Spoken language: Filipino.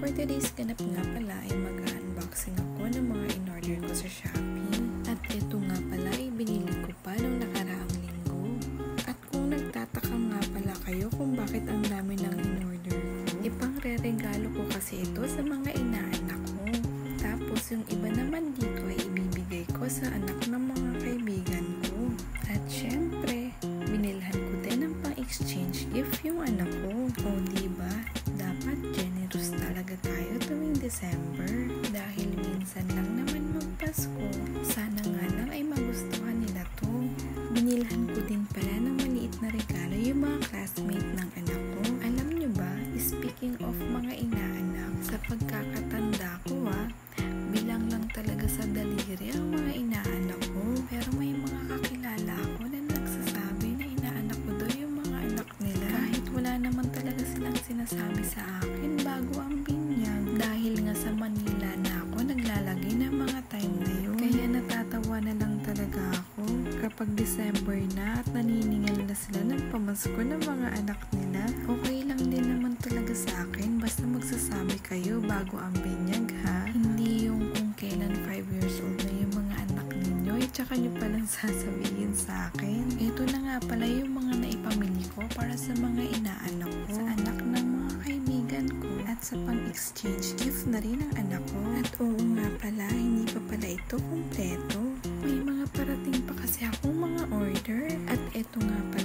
For today's ganap nga pala ay mag-unboxing ako ng mga in-order ko sa Shopee. At ito nga pala ay binili ko pa nung nakaraang linggo. At kung nagtataka nga pala kayo kung bakit ang dami ng in-order ko, ipang-re-regalo ko kasi ito sa mga inaanak ko. Tapos yung iba naman dito ay ibibigay ko sa anak ng mga kaibigan ko. At syempre, binilhan ko din ng pang-exchange gift yung anak ko. O diba? Dapat generous talaga tayo tuwing December dahil minsan lang naman magpasko. Sana nga lang ay magustuhan nila to. Binilhan ko din pala ng maliit na regalo yung mga classmate ng anak ko. Alam nyo ba, speaking of mga inaanak, sa pagkakatanda ko bilang lang talaga sa daliri ang mga inaanak ko. Pero may mga kakilala ako na nagsasabi na inaanak ko daw yung mga anak nila. Kahit wala naman talaga silang sinasabi sa akin bago ang binyag. Dahil nga sa Manila na ako naglalagay ng mga time na yun. Kaya natatawa na lang talaga ako kapag December na at naniningal na sila ng pamasko ng mga anak nila. Okay lang din naman talaga sa akin basta magsasabi kayo bago ang binyag Hindi yung kung kailan 5 years old na yung mga anak ninyo tsaka nyo palang sasabihin sa akin. Ito na nga pala yung mga naipamili ko para sa mga inaanak ko, sa anak ng mga kaibigan ko at sa pang-exchange gift na rin ng anak ko. At oo nga pala, hindi pa pala ito kumpleto. May mga parating pa kasi akong mga order at ito nga pala